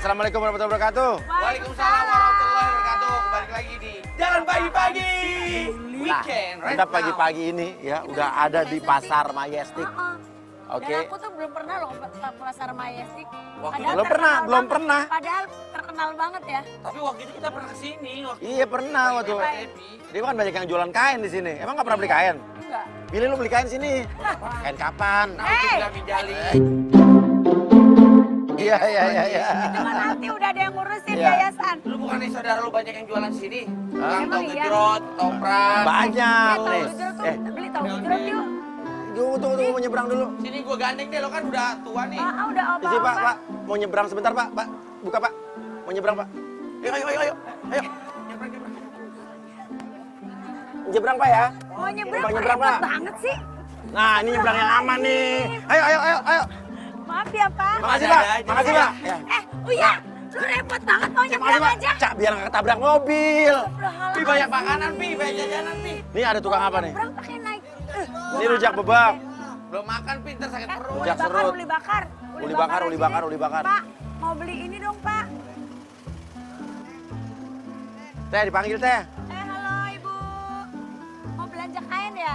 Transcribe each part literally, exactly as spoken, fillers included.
Assalamualaikum warahmatullahi wabarakatuh. Waalaikumsalam warahmatullahi wabarakatuh. Kembali lagi di Jalan Pagi-Pagi Weekend. Nah, kita pagi-pagi ini ya udah ada di Pasar Majestic. Oke. Dan aku tuh belum pernah loh ke Pasar Majestic. Belum pernah, belum pernah. Padahal terkenal banget ya. Tapi waktu itu kita pernah kesini. Iya pernah waktu. Dia kan banyak yang jualan kain di sini. Emang nggak pernah beli kain? Enggak. Pilih lu beli kain sini. Kain kapan? Nah, itu bilang Minjali. Iya iya iya iya. Cuma nanti udah ada yang ngurusin Iya. yayasan. Lu bukan nih saudara lu banyak yang jualan sini? Hah? Yang tahu Emang iya? gejrot, toprak. Banyak Tahu nih. gejrot tuh, Eh, beli tahu gejrot yuk. tunggu tunggu tunggu mau nyebrang dulu. Sini gua gandeng deh, lo kan udah tua nih. Ah, udah Di sini Pak, apa-apa. Pak. Mau nyebrang sebentar Pak, Pak. Buka Pak. Mau nyebrang Pak. Ayo ayo ayo ayo. Ayo. Nyebrang, nyebrang. Nyebrang Pak ya. Mau nyebrang, Nyebrang, kok nyebrang, repot Pak. banget sih. Nah, ini nyebrang yang aman nih. Ayo ayo ayo ayo. Maaf ya Pak. Makasih Pak. Makasih Pak. Ya. Eh, Uya, lu repot banget mau Makasih nyebrang Pak. aja. Cak biar nggak ketabrak mobil. Pi banyak makanan, Pi, banyak jajanan, Pi. Nih ada tukang apa nih? Nyebrang pakai naik. Eh, Ini rujak bebek. Belum makan, Pi, ntar sakit Eh, perut. uli Rujak bakar, serut. uli bakar. Uli bakar, uli aja bakar, deh. uli bakar. Pak, mau beli ini dong Pak. Teh dipanggil teh. Eh, halo Ibu. Mau belanja kain ya?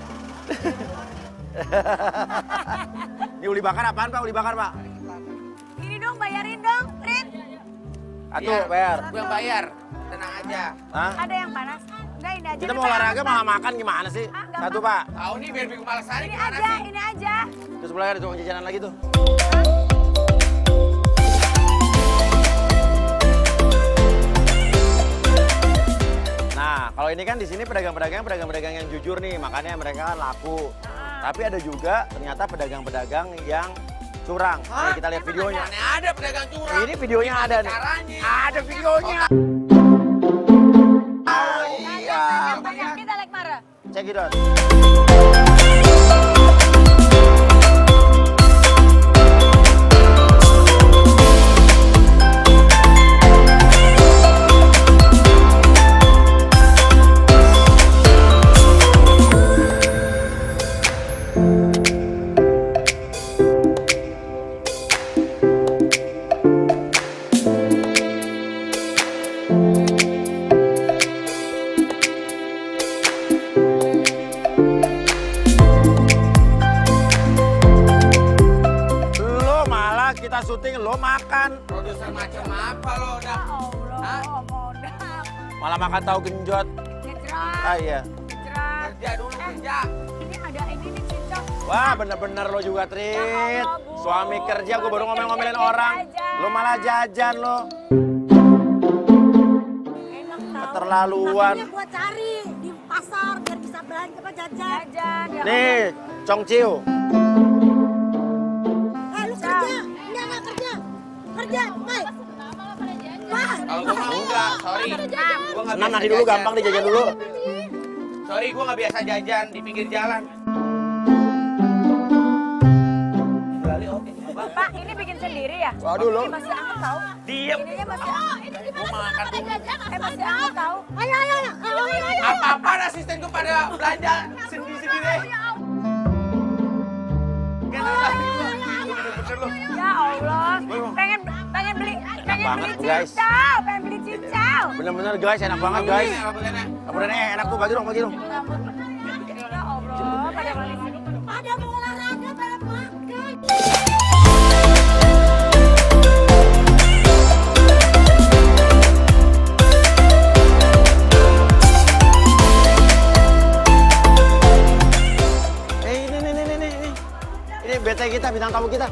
Ini uli bakar apaan Pak? Uli bakar Pak? Ini dong, bayarin dong, Rin. Atuh Iya, bayar. Gua yang bayar. Tenang aja. Hah? Ada yang panas? Enggak, ini aja. Kita deh, mau Pak. olahraga malah makan gimana sih? Ah, gampang. Satu Pak. Tahu nih biar Minggu Malasari Ini gimana aja, sih? ini aja. Terus sebelah ada tukang jajanan lagi tuh. Nah, kalau ini kan di sini pedagang-pedagang pedagang-pedagang yang jujur nih, makanya mereka kan laku. Tapi ada juga ternyata pedagang-pedagang yang curang. Hah? Nih, kita lihat videonya. Mana ada pedagang curang? Ini videonya ada nih. Caranya. Ada videonya. Oh iya. Banyak, banyak. Kita like marah. Cek it out. Lo malah kita syuting, lo makan. Produser macam apa lo udah? Ya Hah? Allah, modal. Malah makan tahu genjot. Ngejrot, Ah iya. ngejrot. Kerja dulu kerja. Ini ada ini nih, cincong. Wah bener-bener lo juga Trit. Ya Allah, Bu. Suami kerja gue baru ngomel-ngomelin Jajan orang. aja. Lo malah jajan lo. Enak tau. Keterlaluan. Makanya gua cari di pasar biar bisa belanja apa jajan. Jajan, ya Nih, Congciu. Eh lu kerja, enggak enggak kerja. Kerja, baik. Wah, Kalau gua mau enggak, sorry. Gua nggak Senam biasa nanti dulu jajan. gampang nih jajan dulu. Sorry, gua nggak biasa jajan di pinggir jalan. Bali oke. Pak, ini bikin sendiri ya? Waduh lo. Ini masih anget tau? Diem. Ininya masih anget. Gua makan dulu. Eh, masih anget tau? ayo ayo ayo ayo ayo. ayo. Apa-apa asisten gua pada belanja sendiri-sendiri. Bener-bener lo. Ya Allah, pengen pengen beli pengen banget, beli guys. cincau, pengen beli cincau. Bener-bener guys, enak banget guys. Kemudian eh enak tuh bagi dong, bagi dong. Ya Allah, pada beli sini. Pada mau olahraga, pada makan. Eh ini nih nih nih nih. Ini, ini B T kita, bintang tamu kita.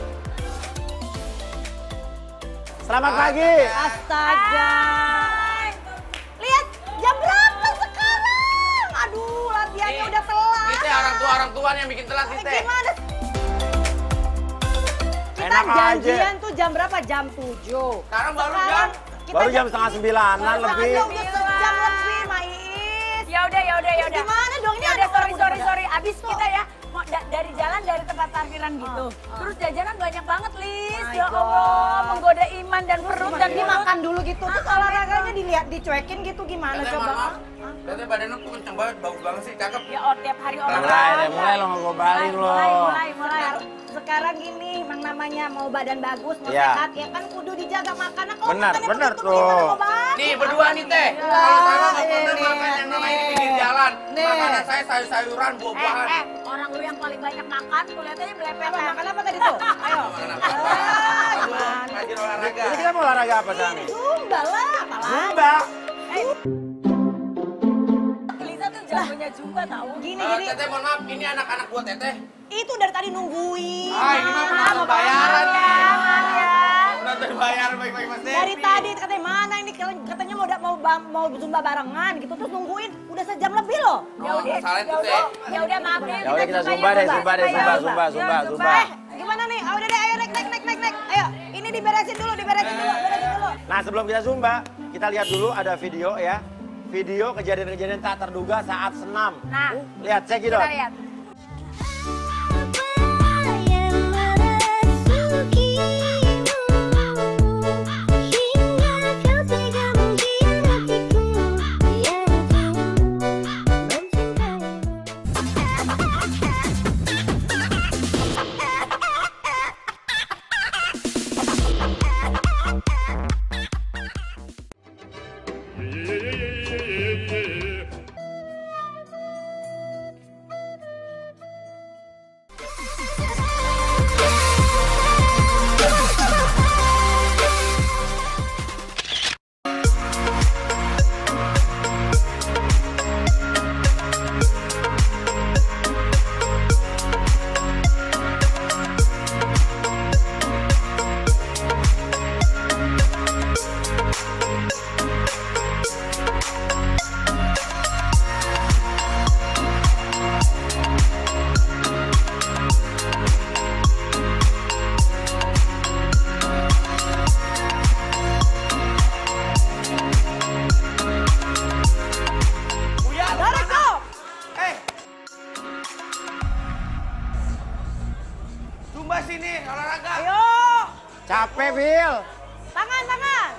Selamat pagi. Astaga. Lihat jam berapa sekarang? Aduh, latihannya udah telat. Kita orang tua orang tua yang bikin telat kita. Gimana? Kita Enak aja. janjian tuh jam berapa? Jam tujuh. Sekarang baru Sekarang jam. kita Baru jam setengah sembilanan Baru lebih. aja udah sejam lebih, Mais. Ya udah, ya udah, ya udah. Gimana dong ini Ya ada udah, sorry, orang sorry, udah- sorry. Abis kita ya mau da- dari jalan dari tempat parkiran gitu. Terus jajanan banyak banget, Lis. My Ya God. Allah, menggoda iman dan perut dan Jadi makan dulu gitu. Terus olahraganya dilihat, dicuekin gitu gimana Teteh, coba? maaf. Teteh badannya tuh kenceng banget, bagus banget sih, cakep. Ya oh, tiap hari olahraga. Mulai deh, mulai lo nggak gobalin lo. Mulai, mulai, mulai. sekarang gini, emang namanya mau badan bagus, mau Iya. sehat, ya kan kudu dijaga makanan. Kalau Benar, makannya benar begitu, tuh. gimana mau bagus? Nih berdua nih teh. Ya, Kalau saya nggak pernah ini, makan yang namanya di nih. pinggir jalan. Nih. Makanan saya sayur-sayuran, Eh, buah-buahan. eh, orang lu yang paling banyak makan, tuh lihat aja belepet. Apa makan apa tadi tuh? Ayo. Makan apa? Ah, Kamu gimana? rajin olahraga. Ini kita mau olahraga apa sekarang nih? Zumba lah, apalagi. Zumba. Lisa tuh jagonya juga tahu. Gini, Eh, gini. Teteh mohon maaf, ini anak-anak buat Teteh. Itu dari tadi nungguin. Ah, ini mah Mana, penonton mau bayaran bayaran. nih. Penonton bayaran baik-baik Mas Devi. Dari tadi katanya mana ini katanya mau mau ba- mau zumba barengan gitu terus nungguin udah sejam lebih loh. Ya udah, masalah itu, ya udah, Teh. ya udah maaf deh. Ya udah kita zumba deh, zumba deh, zumba, zumba, zumba, zumba. Eh, gimana nih? Ah, udah deh, ayo naik naik naik naik naik. Ayo, ini diberesin dulu, diberesin dulu, beresin dulu. Nah sebelum kita zumba, kita lihat dulu ada video ya. Video kejadian-kejadian tak terduga saat senam. Nah, Lihat, cek kita dong. lihat. Buya, lu Tarik mana? kok. Eh. Zumba sini, olahraga. Ayo, Capek, Phil. tangan tangan.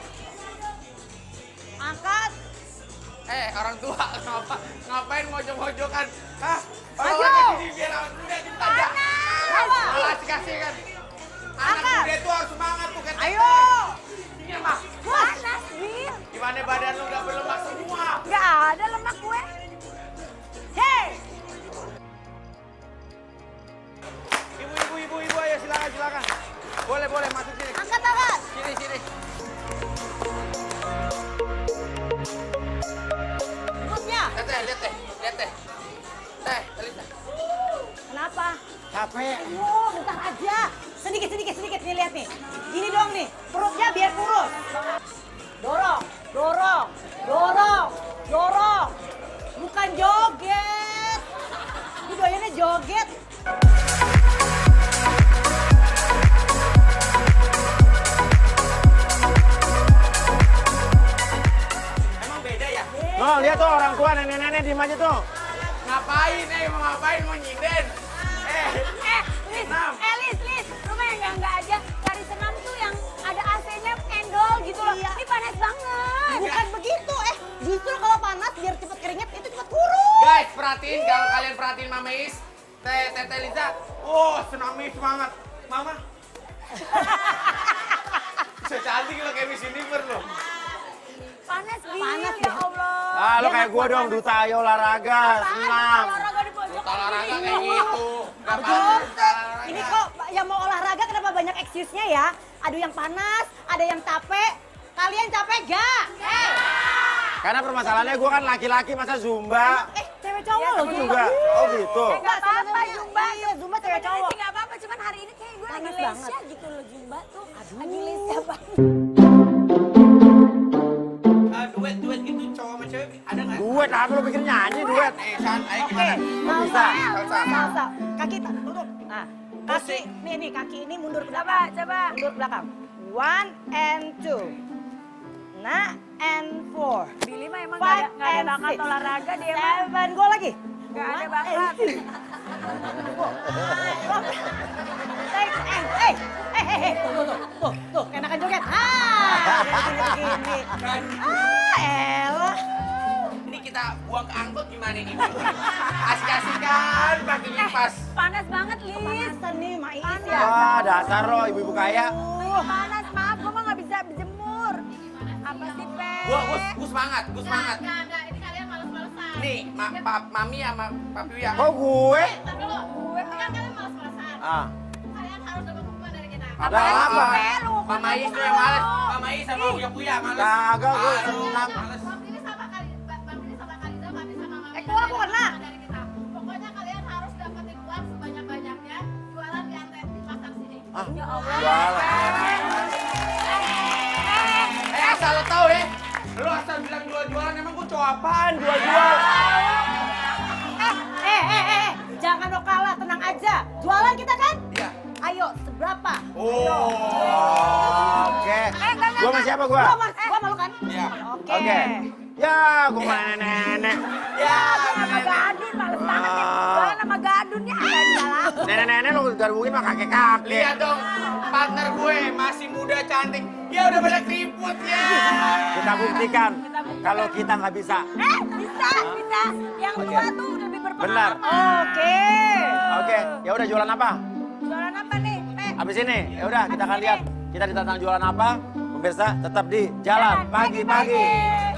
Angkat. Eh, orang tua, ngapa, ngapain mojok-mojokan? Hah? Maju. Olahraga sini biar awet muda ditajak. Apa? Malah kasih kan. Anak Angkat. muda tuh harus semangat tuh kayak Ayo. Ini mah. Panas, Bil. Gimana badan lu udah berlemak semua? Nggak ada lemak gue. Hey. Ibu, ibu, ibu, ibu, ayo silakan, silakan. Boleh, boleh masuk sini. Angkat tangan. Sini, sini. Perutnya. Lihat teh, lihat teh, lihat teh. Teh, Elisa. Kenapa? Capek. Oh, bentar aja. Sedikit, sedikit, sedikit nih lihat nih. Gini dong nih, perutnya biar kurus. Dorong, dorong, dorong, dorong. Bukan joget. Ini doyannya joget. Emang beda ya? No, lihat tuh orang tua, nenek-nenek diem aja tuh. Ngapain, eh, mau ngapain, mau nyinden? Eh, Eh, Lis, Senam. eh Lis, Lis, lu mah yang enggak aja cari senam tuh yang ada A C-nya endol gitu loh. Iya. Ini panas banget. Bukan begitu, eh. Justru kalau panas biar cepet keringet itu cepet kurus. guys, perhatiin kalau kalian perhatiin Mama Is, Teh, Teh Liza. Oh, senamis banget. Mama. Bisa cantik lo kayak Miss Universe lo. Panas, Bil. Panas, ya Bil. Allah. Ah, lo Dia kayak nggak gue kuat dong, panas. duta ayo olahraga, senam. Olahraga di pojok. Kalau olahraga kayak gitu. Gak Betul. pantas kita olahraga. Ini kok yang mau olahraga kenapa banyak excuse-nya ya? Ada yang panas, ada yang capek. Kalian capek gak? Eh, Karena permasalahannya gue kan laki-laki, masa zumba? eh cewek cowok Iya, loh temen Juga. Oh gitu. Eh, nggak apa-apa, sebenarnya. Zumba. Iya, Zumba cewek Sebenarnya cowok. sih nggak apa-apa, cuman hari ini kayak gue lagi Panas lesya banget. gitu loh Zumba tuh. Lagi lesya banget. Eh, duet-duet gitu cowok sama cewek ada nggak? Duet, apa lo pikir nyanyi duet? Eh, San, ayo Oke, gimana? bisa. Salsa. Salsa. Kaki tak tutup. Nah, kaki nih nih kaki ini mundur ke Coba, belakang. coba. Mundur ke belakang. One and two. Nah, and four. Billy mah emang nggak ada, Five nggak ada and bakat six. olahraga dia mah. Seven, go lagi. Nggak ada One bakat. and six. Six and eight. Eh, eh, eh, tuh, tuh, tuh, tuh, tuh, enakan joget. Ah, begini, begini. Ah, elah. Ini kita buang ke angkot gimana nih? Asik-asikan pakai Eh, pas. panas panas banget, Lis. Panasan nih, Mak Iis Panas. ya. Wah, dasar lo ibu-ibu kaya. Lagi panas, maaf, gue mah nggak bisa berjemur. Apa sih, Pe? Gua, gua, gua semangat, gua semangat. Enggak, enggak, ini kalian males-malesan. Nih, ma, pa, mami sama papi ya. Kok gue? Ntar dulu. Gue kan kalian males-malesan. Ah, Kalian harus dapat hukuman dari kita. ada apa? Pe, lu Mama Is tuh yang males. Mama Is sama Uya Puya males. Kagak, gua Aduh, senang. males. Bang ini sama kali, Bang ini sama kali, Bang ini sama Mami. Eh, gua aku kena. Dari kita. Pokoknya kalian harus dapetin uang sebanyak-banyaknya. Jualan di antara di pasar sini. Ah, Ya Allah. jualan. Eh, asal lo tau ya. Lo asal bilang jual-jualan, emang gua cowok apaan jual-jual? Eh, eh, eh, eh, jangan lo kalah, tenang aja. Jualan kita kan? Iya. Ayo, seberapa? Oh. Oke. Gua sama siapa gua? Gua, mas, gua malu kan? Iya. Oke. Oke. Ya, gua mana nenek. Ya, Sama Gadun, males banget nih. Jualan sama Gadun ya, ada di dalam. Nenek-nenek lo gabungin mah kakek-kakek. lihat dong, partner gue masih muda cantik. Ya udah pada keriput ya. Kita buktikan kalau kita nggak bisa. Eh, bisa, bisa. Yang tua tuh udah lebih berpengalaman. Benar. Oke. Oke, ya udah jualan apa? Jualan apa nih, Pe? Habis ini, ya udah kita akan Habis lihat ini. kita ditantang jualan apa. Pemirsa tetap di Jalan Pagi-Pagi.